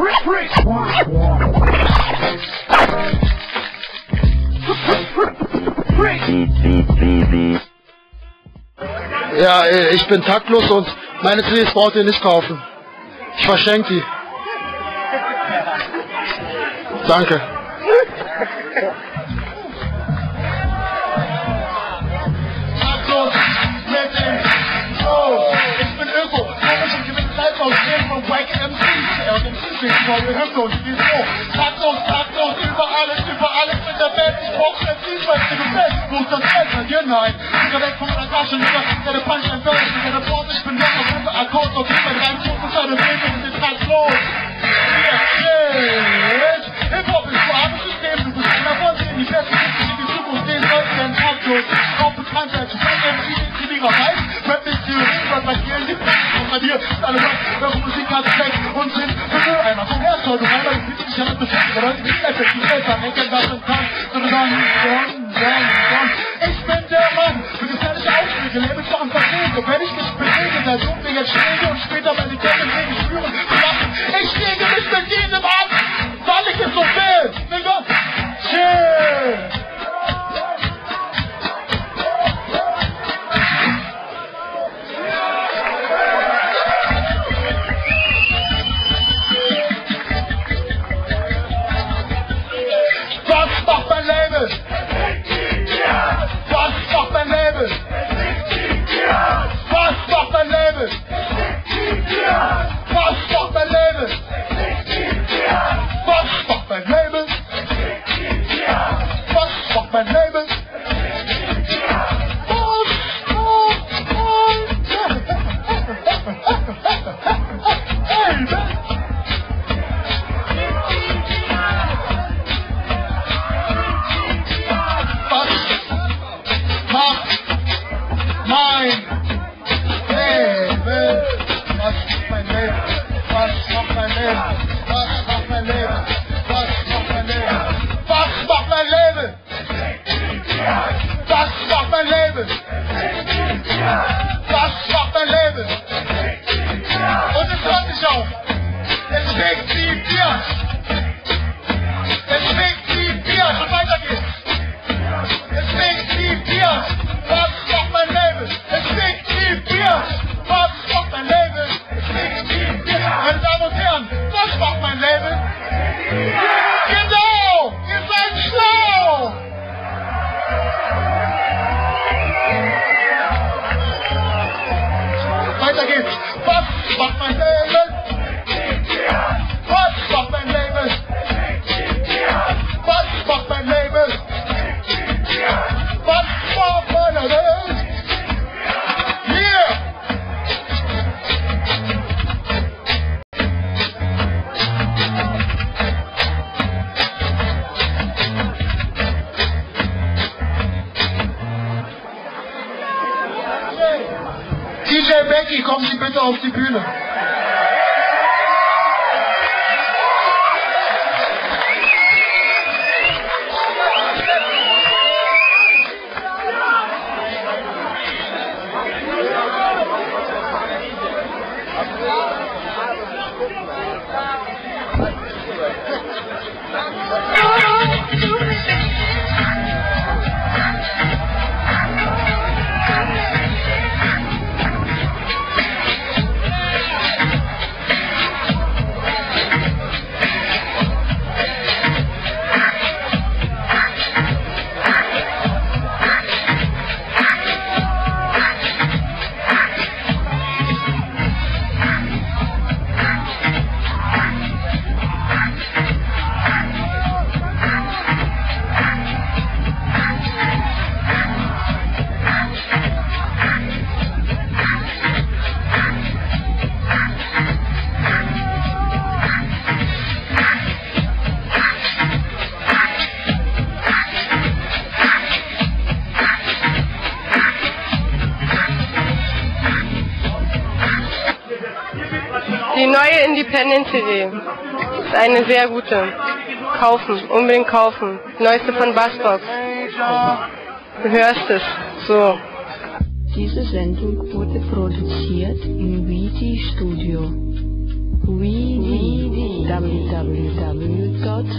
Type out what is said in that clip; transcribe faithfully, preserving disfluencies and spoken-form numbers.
Ja, ich bin taktlos und meine C Ds braucht ihr nicht kaufen. Ich verschenke die. Danke. Ich bin Öko, komisch und gewinnt Zeit aus Reden von Wack M Cs. Er und M Cs wegen von der Hymne und die so. Taktlos, taktlos, über alles, über alles mit der Band. Ich brauch kein Ziel, weil du bist. Wo ist das Geld? Bei dir nein. Ich bin weg von meiner Tasche, lieber deine Punch ein Welt. Ich bin der Port, ich bin weg auf jeden Akkord. Und ich bin rein, Fokus, deine Wege und den taktlos. Hip-Hop ist so armes System, du bist einer von denen, die Besten sind in die Zukunft, den Leuten, den taktlos. Auch Bekanntheit, du kannst M Cs, die Liga weiß. Rap ist Theorie, was bei dir in die und bei dir ist alle Rap, eure Musik hat Zweck und sind für Mülleimer. Vom Herzog, du reiner, ich bin nicht damit beschäftigt, aber Leute, die effektiv besser, denken, was man kann, sondern dann, dann, dann, dann. Ich bin der Mann, für gefährliche Ausschläge, Labels machen Verträge, wenn ich mich bewege, der Dumme jetzt schläge und später meine Ketten wegen spüren, zu lachen. Ich lege mich mit jedem an, weil ich es so will, Digga, chill. D J Becky, kommen Sie bitte auf die Bühne. Die neue Independent C D ist eine sehr gute. Kaufen, unbedingt kaufen. Neueste von Bassbox. Du hörst es. So. Diese Sendung wurde produziert im Vidi Studio. Vidi, w w w punkt